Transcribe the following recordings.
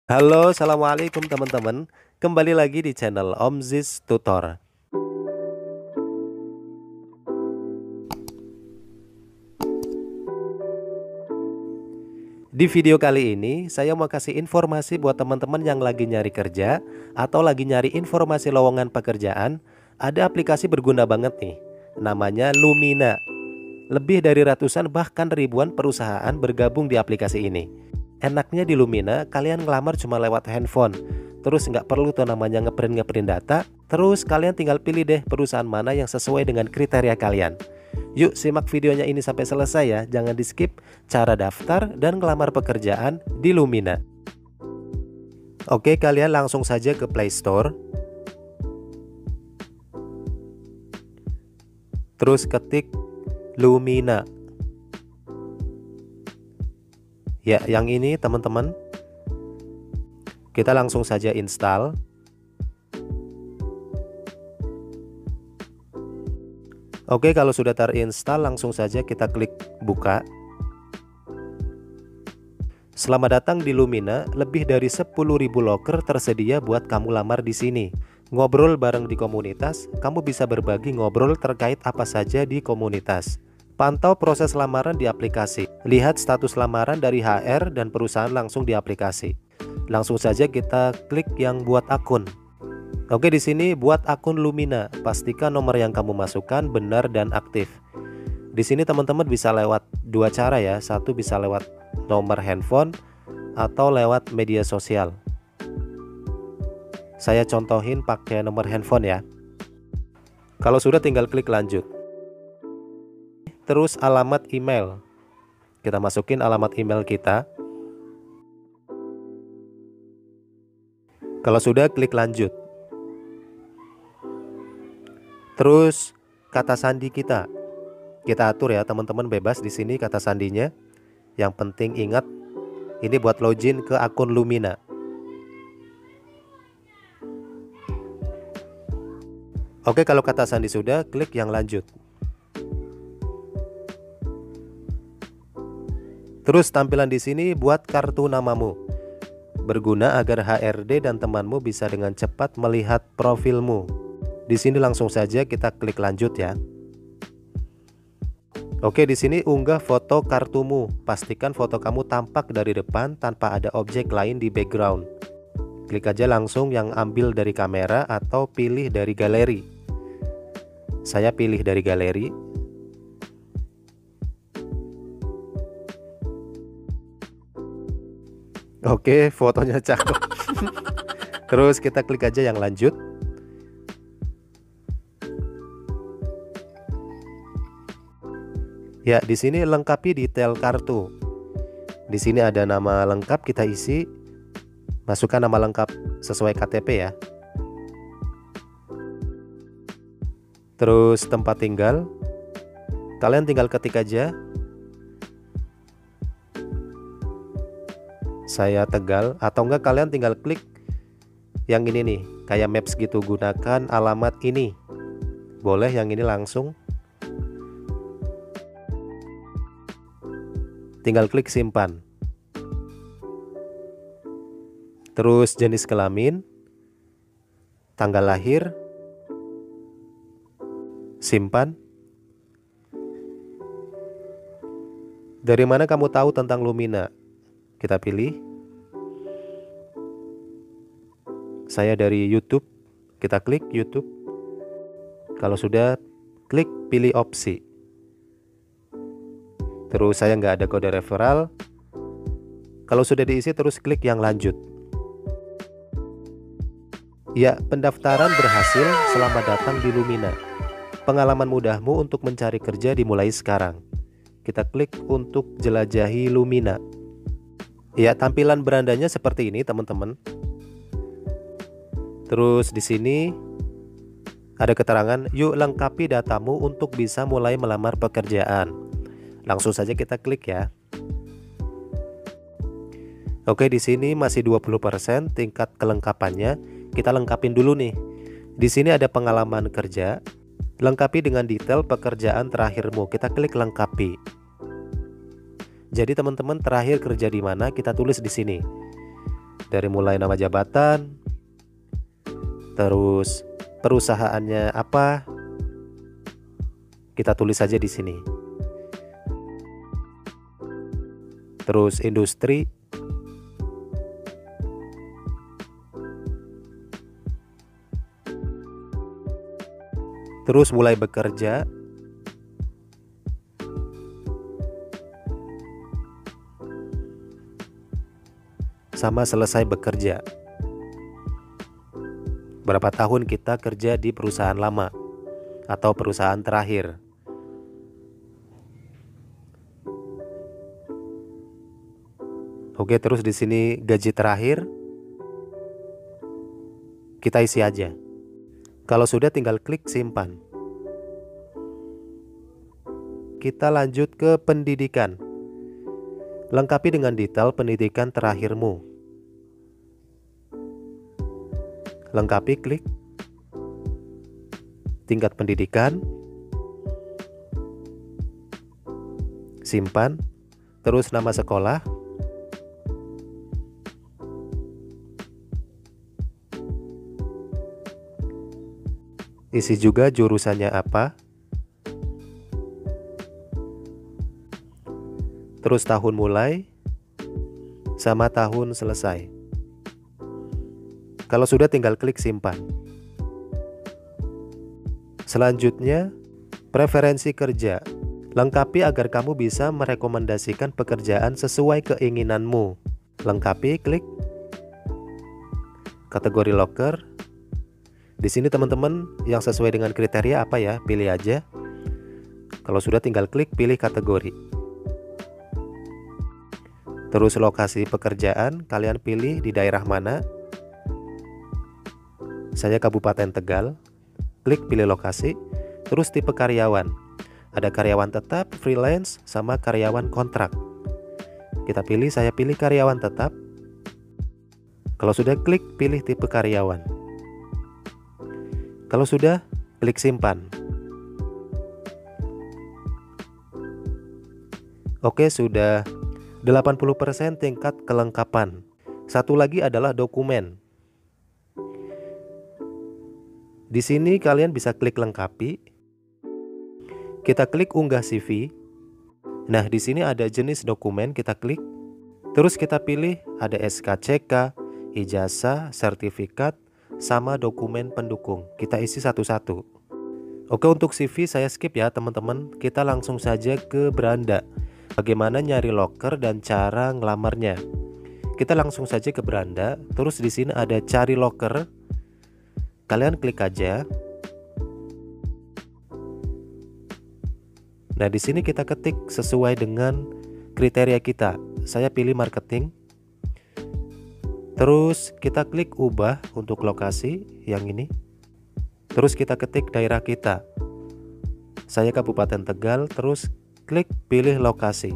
Halo, assalamualaikum teman-teman. Kembali lagi di channel Om Ziz Tutor. Di video kali ini, saya mau kasih informasi buat teman-teman yang lagi nyari kerja atau lagi nyari informasi lowongan pekerjaan. Ada aplikasi berguna banget nih, namanya Lumina. Lebih dari ratusan bahkan ribuan perusahaan bergabung di aplikasi ini. Enaknya di Lumina, kalian ngelamar cuma lewat handphone. Terus nggak perlu tuh namanya ngeprint data. Terus kalian tinggal pilih deh perusahaan mana yang sesuai dengan kriteria kalian. Yuk simak videonya ini sampai selesai ya. Jangan di skip cara daftar dan ngelamar pekerjaan di Lumina. Oke, kalian langsung saja ke Play Store. Terus ketik Lumina. Ya, yang ini teman-teman. Kita langsung saja install. Oke, kalau sudah terinstall langsung saja kita klik buka. Selamat datang di Lumina, lebih dari 10.000 loker tersedia buat kamu lamar di sini. Ngobrol bareng di komunitas, kamu bisa berbagi ngobrol terkait apa saja di komunitas. Pantau proses lamaran di aplikasi. Lihat status lamaran dari HR dan perusahaan langsung di aplikasi. Langsung saja kita klik yang buat akun. Oke, di sini buat akun Lumina. Pastikan nomor yang kamu masukkan benar dan aktif. Di sini teman-teman bisa lewat dua cara ya. Satu bisa lewat nomor handphone atau lewat media sosial. Saya contohin pakai nomor handphone ya. Kalau sudah tinggal klik lanjut. Terus alamat email. Kita masukin alamat email kita. Kalau sudah klik lanjut. Terus kata sandi kita atur ya teman-teman, bebas di sini kata sandinya. Yang penting ingat ini buat login ke akun Lumina. Oke, kalau kata sandi sudah, klik yang lanjut. Terus tampilan di sini buat kartu namamu. Berguna agar HRD dan temanmu bisa dengan cepat melihat profilmu. Di sini langsung saja kita klik lanjut ya. Oke, di sini unggah foto kartumu. Pastikan foto kamu tampak dari depan tanpa ada objek lain di background. Klik aja langsung yang ambil dari kamera atau pilih dari galeri. Saya pilih dari galeri. Oke, fotonya cakep. Terus kita klik aja yang lanjut. Ya, di sini lengkapi detail kartu. Di sini ada nama lengkap, kita isi. Masukkan nama lengkap sesuai KTP ya. Terus tempat tinggal. Kalian tinggal ketik aja. Saya Tegal, atau enggak kalian tinggal klik yang ini nih, kayak maps gitu, gunakan alamat ini. Boleh yang ini langsung. Tinggal klik simpan. Terus jenis kelamin, tanggal lahir, simpan. Dari mana kamu tahu tentang Lumina? Kita pilih. Saya dari YouTube. Kita klik YouTube. Kalau sudah, klik pilih opsi. Terus saya nggak ada kode referral. Kalau sudah diisi terus klik yang lanjut. Ya, pendaftaran berhasil. Selamat datang di Lumina. Pengalaman mudahmu untuk mencari kerja dimulai sekarang. Kita klik untuk jelajahi Lumina. Ya, tampilan berandanya seperti ini teman-teman. Terus di sini ada keterangan, yuk lengkapi datamu untuk bisa mulai melamar pekerjaan. Langsung saja kita klik ya. Oke, di sini masih 20% tingkat kelengkapannya. Kita lengkapin dulu nih. Di sini ada pengalaman kerja. Lengkapi dengan detail pekerjaan terakhirmu. Kita klik lengkapi. Jadi teman-teman terakhir kerja di mana kita tulis di sini. Dari mulai nama jabatan, terus perusahaannya apa, kita tulis saja di sini. Terus industri, terus mulai bekerja, sama selesai bekerja. Berapa tahun kita kerja di perusahaan lama atau perusahaan terakhir. Oke, terus di sini gaji terakhir kita isi aja. Kalau sudah tinggal klik simpan. Kita lanjut ke pendidikan. Lengkapi dengan detail pendidikan terakhirmu. Lengkapi, klik tingkat pendidikan, simpan, terus nama sekolah, isi juga jurusannya apa, terus tahun mulai sama tahun selesai. Kalau sudah tinggal klik simpan. Selanjutnya, preferensi kerja. Lengkapi agar kamu bisa merekomendasikan pekerjaan sesuai keinginanmu. Lengkapi, klik kategori loker. Di sini teman-teman yang sesuai dengan kriteria apa ya, pilih aja. Kalau sudah tinggal klik pilih kategori. Terus lokasi pekerjaan, kalian pilih di daerah mana. Saya Kabupaten Tegal, klik pilih lokasi, terus tipe karyawan. Ada karyawan tetap, freelance, sama karyawan kontrak. Kita pilih, saya pilih karyawan tetap. Kalau sudah klik pilih tipe karyawan. Kalau sudah, klik simpan. Oke, sudah 80% tingkat kelengkapan. Satu lagi adalah dokumen. Di sini kalian bisa klik lengkapi. Kita klik unggah CV. Nah, di sini ada jenis dokumen, kita klik. Terus kita pilih ada SKCK, ijazah, sertifikat, sama dokumen pendukung. Kita isi satu-satu. Oke, untuk CV saya skip ya teman-teman. Kita langsung saja ke beranda. Bagaimana nyari loker dan cara ngelamarnya. Kita langsung saja ke beranda. Terus di sini ada cari loker. Kalian klik aja. Nah, di sini kita ketik sesuai dengan kriteria kita. Saya pilih marketing. Terus kita klik ubah untuk lokasi yang ini. Terus kita ketik daerah kita. Saya Kabupaten Tegal, terus klik pilih lokasi.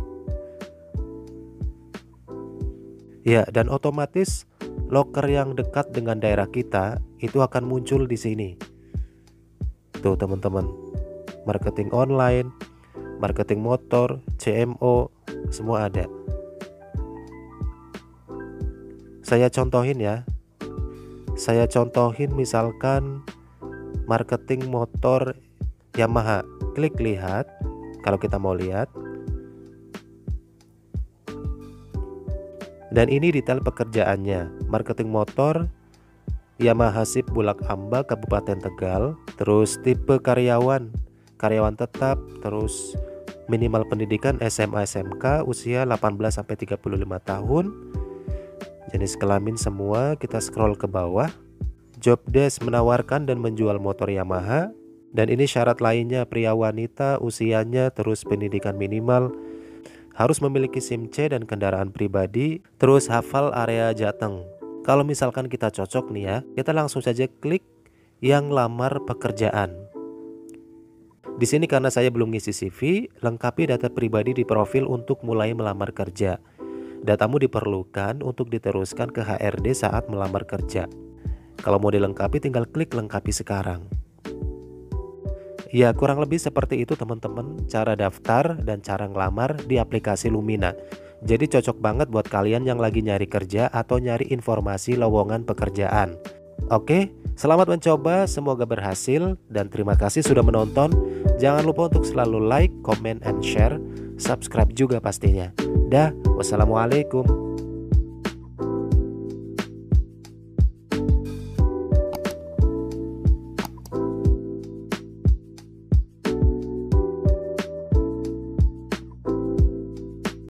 Ya, dan otomatis loker yang dekat dengan daerah kita itu akan muncul di sini. Tuh teman-teman, marketing online, marketing motor, CMO, semua ada. Saya contohin ya. Saya contohin misalkan marketing motor Yamaha. Klik lihat kalau kita mau lihat. Dan ini detail pekerjaannya. Marketing motor Yamaha Sip Bulak Amba Kabupaten Tegal. Terus tipe karyawan, karyawan tetap. Terus minimal pendidikan SMA SMK, usia 18-35 tahun. Jenis kelamin semua, kita scroll ke bawah. Job desk menawarkan dan menjual motor Yamaha. Dan ini syarat lainnya, pria wanita, usianya, terus pendidikan minimal, harus memiliki SIM C dan kendaraan pribadi, terus hafal area Jateng. Kalau misalkan kita cocok nih ya, kita langsung saja klik yang lamar pekerjaan. Di sini karena saya belum ngisi CV, lengkapi data pribadi di profil untuk mulai melamar kerja. Datamu diperlukan untuk diteruskan ke HRD saat melamar kerja. Kalau mau dilengkapi tinggal klik lengkapi sekarang. Ya kurang lebih seperti itu teman-teman, cara daftar dan cara ngelamar di aplikasi Lumina. Jadi cocok banget buat kalian yang lagi nyari kerja atau nyari informasi lowongan pekerjaan. Oke, selamat mencoba, semoga berhasil dan terima kasih sudah menonton. Jangan lupa untuk selalu like, comment, and share, subscribe juga pastinya. Dah, wassalamualaikum.